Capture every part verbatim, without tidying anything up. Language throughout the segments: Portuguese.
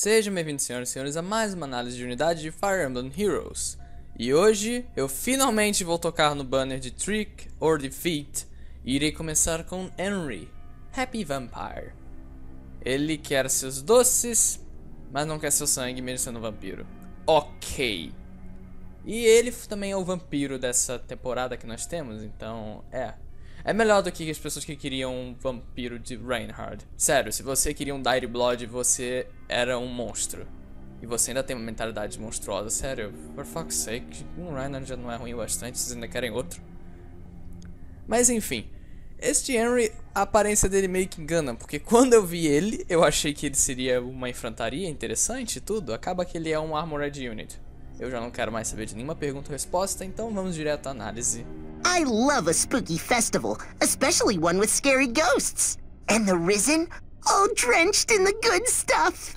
Sejam bem-vindos, senhoras e senhores, a mais uma análise de unidade de Fire Emblem Heroes. E hoje eu finalmente vou tocar no banner de Trick or Defeat e irei começar com Henry, Happy Vampire. Ele quer seus doces, mas não quer seu sangue, mesmo sendo um vampiro. Ok. E ele também é o vampiro dessa temporada que nós temos, então é... É melhor do que as pessoas que queriam um vampiro de Reinhardt. Sério, se você queria um Dire Blood, você era um monstro. E você ainda tem uma mentalidade monstruosa. Sério, for fuck's sake, um Reinhardt já não é ruim o bastante, vocês ainda querem outro. Mas enfim, este Henry, a aparência dele meio que engana, porque quando eu vi ele, eu achei que ele seria uma infantaria interessante e tudo. Acaba que ele é um Armored Unit. Eu já não quero mais saber de nenhuma pergunta ou resposta, então vamos direto à análise. I love a spooky festival, especially one with scary ghosts. And the Risen, all drenched in the good stuff.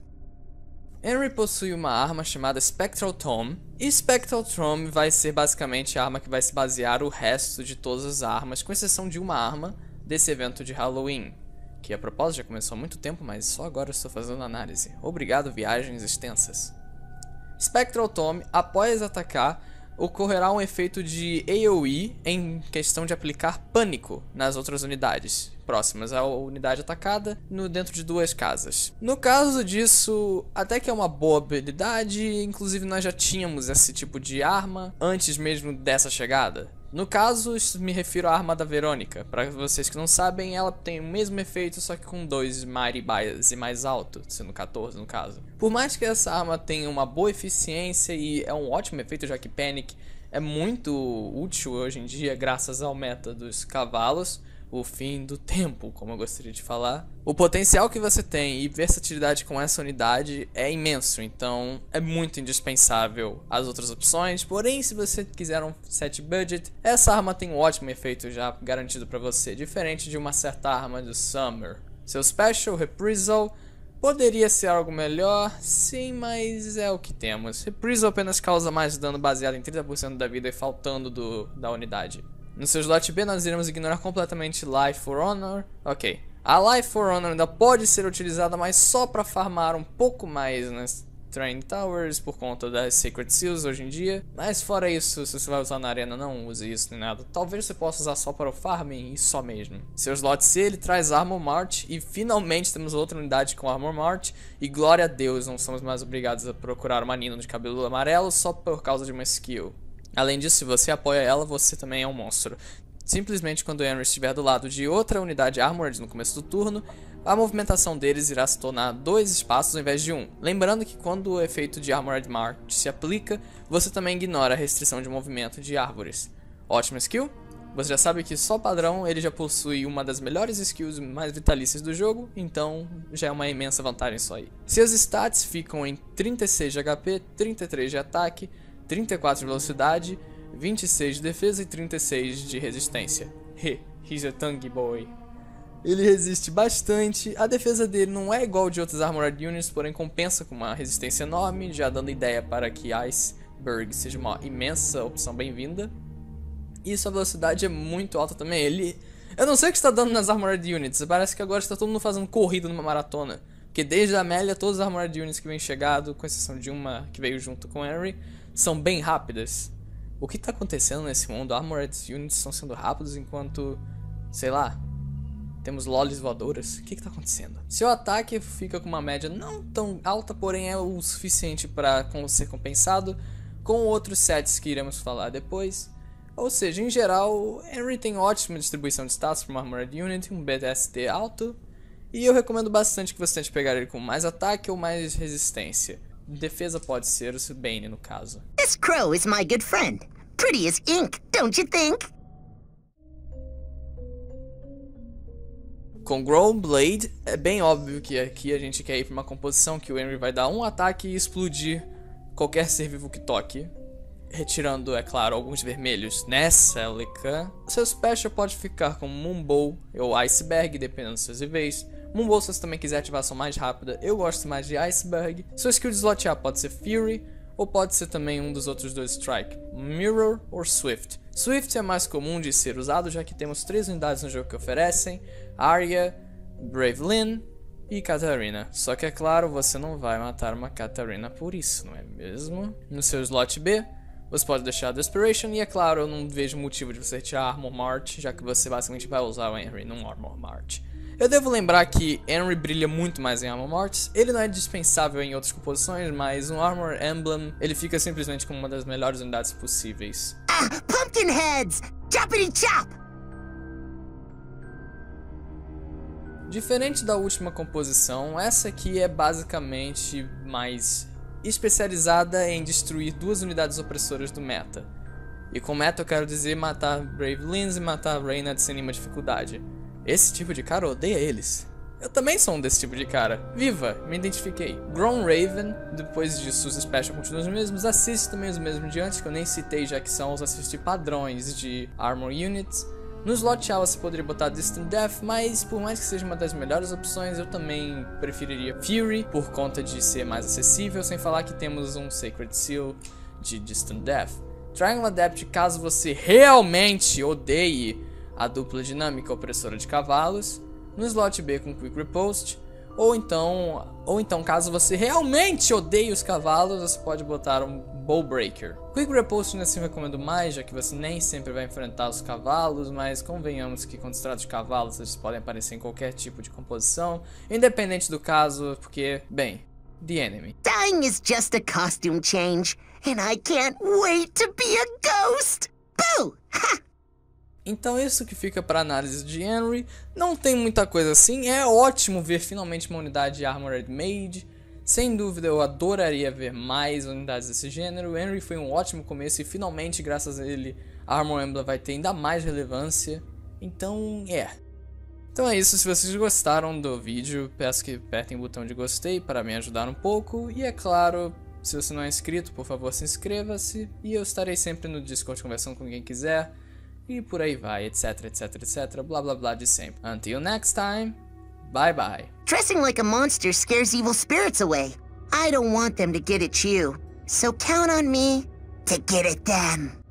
Henry possui uma arma chamada Spectral Tome, e Spectral Tome vai ser basicamente a arma que vai se basear o resto de todas as armas, com exceção de uma arma desse evento de Halloween, que a propósito já começou há muito tempo, mas só agora estou fazendo análise. Obrigado, viagens extensas. Spectral Tome, após atacar, ocorrerá um efeito de A O E em questão de aplicar pânico nas outras unidades próximas à unidade atacada no, dentro de duas casas. No caso disso, até que é uma boa habilidade, inclusive nós já tínhamos esse tipo de arma antes mesmo dessa chegada. No caso, me refiro à arma da Verônica. Para vocês que não sabem, ela tem o mesmo efeito, só que com dois Mighty Base mais alto, sendo quatorze no caso. Por mais que essa arma tenha uma boa eficiência e é um ótimo efeito, já que Panic é muito útil hoje em dia, graças ao meta dos cavalos, o fim do tempo, como eu gostaria de falar. O potencial que você tem e versatilidade com essa unidade é imenso, então é muito indispensável as outras opções. Porém, se você quiser um set budget, essa arma tem um ótimo efeito já garantido para você, diferente de uma certa arma do Summer. Seu Special Reprisal poderia ser algo melhor, sim, mas é o que temos. Reprisal apenas causa mais dano baseado em trinta por cento da vida e faltando do, da unidade. No seu slot B nós iremos ignorar completamente Life for Honor. Ok, a Life for Honor ainda pode ser utilizada, mas só para farmar um pouco mais nas Train Towers por conta das Sacred Seals hoje em dia. Mas fora isso, se você vai usar na arena, não use isso nem nada. Talvez você possa usar só para o farming e só mesmo. Seu slot C ele traz Armor March e finalmente temos outra unidade com Armor March. E glória a Deus, não somos mais obrigados a procurar uma Nino de cabelo amarelo só por causa de uma skill. Além disso, se você apoia ela, você também é um monstro. Simplesmente quando o Henry estiver do lado de outra unidade Armored no começo do turno, a movimentação deles irá se tornar dois espaços ao invés de um. Lembrando que quando o efeito de Armored March se aplica, você também ignora a restrição de movimento de árvores. Ótima skill. Você já sabe que só padrão ele já possui uma das melhores skills mais vitalícias do jogo, então já é uma imensa vantagem só aí. Seus stats ficam em trinta e seis de H P, trinta e três de ataque, trinta e quatro de velocidade, vinte e seis de defesa e trinta e seis de resistência. He, he's a tanky boy. Ele resiste bastante, a defesa dele não é igual de outros Armored Units, porém compensa com uma resistência enorme, já dando ideia para que Iceberg seja uma imensa opção bem-vinda. E sua velocidade é muito alta também. Ele... Eu não sei o que está dando nas Armored Units, parece que agora está todo mundo fazendo corrida numa maratona. Porque desde a Amélia, todas as Armored Units que vêm chegado, com exceção de uma que veio junto com Henry, são bem rápidas. O que está acontecendo nesse mundo? Armored Units estão sendo rápidos enquanto, sei lá, temos lolis voadoras. O que está acontecendo? Seu ataque fica com uma média não tão alta, porém é o suficiente para ser compensado com outros sets que iremos falar depois. Ou seja, em geral, Henry tem ótima distribuição de status para uma Armored Unit, um B D S T alto, e eu recomendo bastante que você tente pegar ele com mais ataque ou mais resistência. Defesa pode ser o Bane no caso. This crow is my good friend. Pretty as ink, don't you think? Com Grown Blade, é bem óbvio que aqui a gente quer ir para uma composição que o Henry vai dar um ataque e explodir qualquer ser vivo que toque, retirando, é claro, alguns vermelhos. Nessa Celica, seu special pode ficar com Moonbow ou Iceberg, dependendo dos seus níveis. Moonbow, se você também quiser ativação mais rápida, eu gosto mais de Iceberg. Sua skill de slot A pode ser Fury, ou pode ser também um dos outros dois Strike, Mirror ou Swift. Swift é mais comum de ser usado, já que temos três unidades no jogo que oferecem, Arya, Brave Lynn e Katarina. Só que é claro, você não vai matar uma Katarina por isso, não é mesmo? No seu slot B, você pode deixar Desperation, e é claro, eu não vejo motivo de você retirar Armor March, já que você basicamente vai usar o Henry num Armor March. Eu devo lembrar que Henry brilha muito mais em Armor March, ele não é dispensável em outras composições, mas no Armor Emblem ele fica simplesmente como uma das melhores unidades possíveis. Ah, Pumpkinheads! Choppity chop! Diferente da última composição, essa aqui é basicamente mais especializada em destruir duas unidades opressoras do meta. E com meta eu quero dizer matar Bravelins e matar Reynad sem nenhuma dificuldade. Esse tipo de cara odeia eles. Eu também sou um desse tipo de cara. Viva, me identifiquei. Grown Raven, depois disso os special continuam os mesmos, assist também os mesmos de antes, que eu nem citei já que são os assist padrões de Armor Units. No slot A você poderia botar Distant Death, mas por mais que seja uma das melhores opções, eu também preferiria Fury, por conta de ser mais acessível, sem falar que temos um Sacred Seal de Distant Death. Triangle Adept, caso você realmente odeie a dupla dinâmica opressora de cavalos, no slot B com Quick Riposte, ou então, ou então caso você realmente odeie os cavalos, você pode botar um Bow Breaker. Quick Riposte ainda assim eu recomendo mais, já que você nem sempre vai enfrentar os cavalos, mas convenhamos que com distratos de cavalos eles podem aparecer em qualquer tipo de composição, independente do caso, porque, bem, the enemy. Dying is just a costume change, and I can't wait to be a ghost! Boo! Ha! Então isso que fica para análise de Henry. Não tem muita coisa assim, é ótimo ver finalmente uma unidade de Armored Mage. Sem dúvida eu adoraria ver mais unidades desse gênero. Henry foi um ótimo começo e finalmente graças a ele a Armor Emblem vai ter ainda mais relevância. Então é. Então é isso, se vocês gostaram do vídeo, peço que apertem o botão de gostei para me ajudar um pouco. E é claro, se você não é inscrito, por favor se inscreva-se. E eu estarei sempre no Discord conversando com quem quiser. E por aí vai, etc, etc, etc, blá blá blá de sempre. Until next time, bye bye. Dressing like a monster scares evil spirits away. I don't want them to get at you. So count on me to get at them.